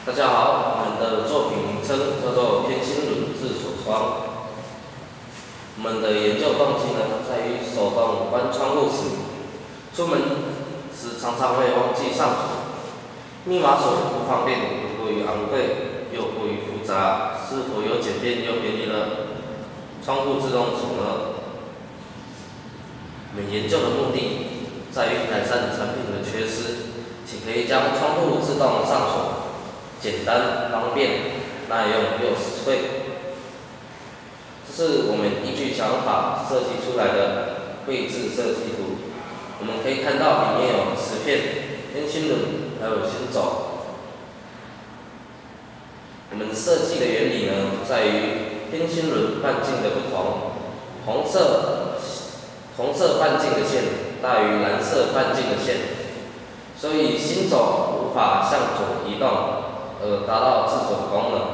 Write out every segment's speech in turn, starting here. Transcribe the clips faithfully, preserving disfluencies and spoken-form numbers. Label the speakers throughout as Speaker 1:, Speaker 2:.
Speaker 1: 大家好，我们的作品名称叫做偏心轮自锁窗。我们的研究动机呢，在于手动关窗户时，出门时常常会忘记上锁，密码锁不方便，又过于昂贵，又过于复杂，是否有简便又便利的窗户自动锁呢？我们研究的目的在于改善产品的缺失，且可以将窗户自动上锁。 简单、方便、耐用又实惠，这是我们依据想法设计出来的绘制设计图。我们可以看到里面有磁片、偏心轮，还有心轴。我们设计的原理呢，在于偏心轮半径的不同，红色红色半径的线大于蓝色半径的线，所以心轴无法向左移动。 而达到自锁功能。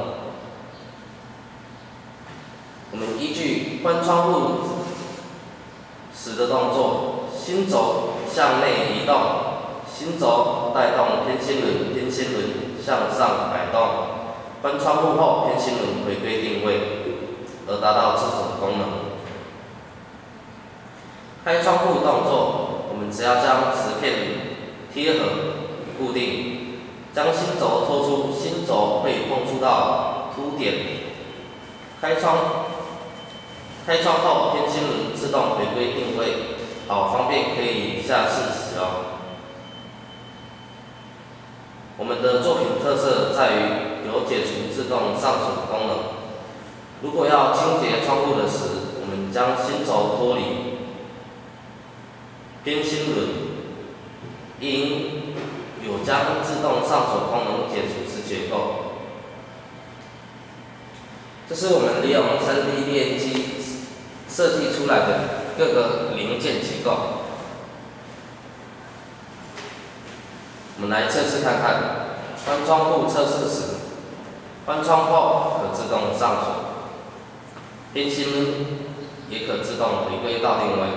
Speaker 1: 我们依据关窗户时的动作，心轴向内移动，心轴带动偏心轮，偏心轮向上摆动。关窗户后，偏心轮回归定位，而达到自锁功能。开窗户动作，我们只要将磁片贴合固定。 将心轴拖出，心轴会碰触到凸点。开窗，开窗后偏心轮自动回归定位，好方便可以下次使用。我们的作品特色在于有解除自动上锁功能。如果要清洁窗户的时，我们将心轴脱离，偏心轮因 有将自动上锁功能解除之结构，这是我们利用 三 D 列印机设计出来的各个零件机构。我们来测试看看，关窗户测试时，关窗后可自动上锁，偏心也可自动回归到定位。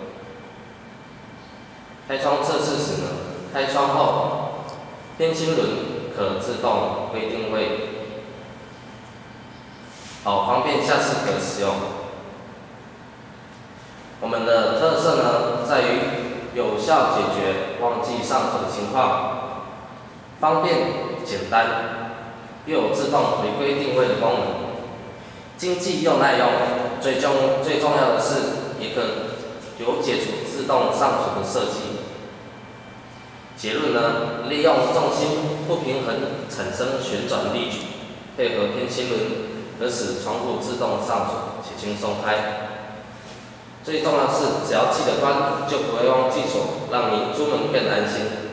Speaker 1: 开窗测试时呢？ 开窗后，偏心轮可自动归定位，好方便下次可使用。我们的特色呢，在于有效解决忘记上锁的情况，方便简单，又有自动回归定位的功能，经济又耐用。最重最重要的是，也可有解除自动上锁的设计。 结论呢，利用重心不平衡产生旋转力矩，配合偏心轮，可使窗户自动上锁且轻松开。最重要的是，只要记得关，就不会忘记锁，让您出门更安心。